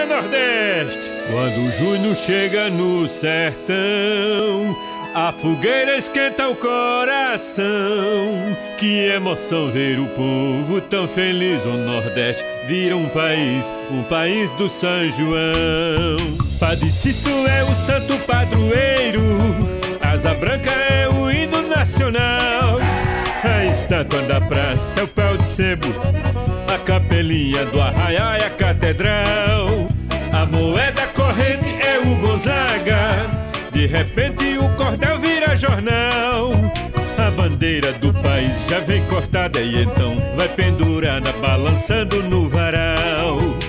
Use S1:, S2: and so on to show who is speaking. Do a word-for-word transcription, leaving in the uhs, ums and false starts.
S1: Nordeste! Quando junho chega no sertão, a fogueira esquenta o coração. Que emoção ver o povo tão feliz. O Nordeste vira um país, um país do São João. Padre Cício é o santo padroeiro, Asa Branca é o hino nacional. A estátua da praça é o pau de sebo, a capelinha do arraial é a catedral. A moeda corrente é o Gonzaga, de repente o cordel vira jornal. A bandeira do país já vem cortada e então vai pendurada, balançando no varal.